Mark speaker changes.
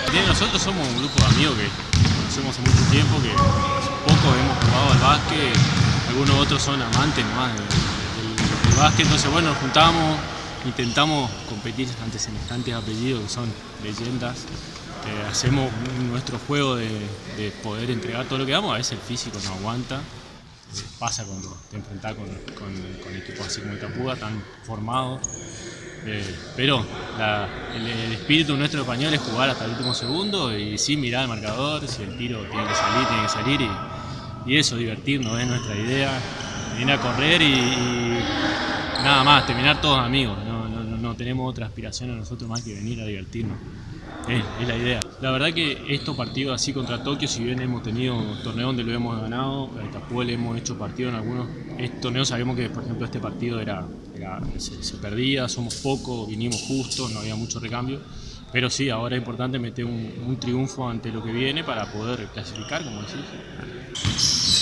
Speaker 1: Bien, nosotros somos un grupo de amigos que conocemos hace mucho tiempo, que hace poco hemos jugado al básquet, algunos otros son amantes nomás del básquet, entonces bueno, nos juntamos, intentamos competir ante semejantes apellidos que son leyendas, hacemos nuestro juego de poder entregar todo lo que damos, a veces el físico no aguanta, pasa cuando te enfrentás con equipos así como Itapúa, tan formados. Pero el espíritu nuestro español es jugar hasta el último segundo y sin mirar el marcador, si el tiro tiene que salir y eso, divertirnos, es nuestra idea, venir a correr y nada más, terminar todos amigos, no tenemos otra aspiración a nosotros más que venir a divertirnos. Es la idea. La verdad que estos partidos así contra Tokio, si bien hemos tenido torneos donde lo hemos ganado, a Itapúa le hemos hecho partidos en algunos torneos, sabemos que por ejemplo este partido se perdía, somos pocos, vinimos justos, no había mucho recambio, pero sí, ahora es importante meter un triunfo ante lo que viene para poder clasificar, como decís.